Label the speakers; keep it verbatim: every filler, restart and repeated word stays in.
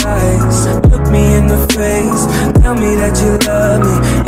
Speaker 1: eyes, look me in the face, tell me that you love me.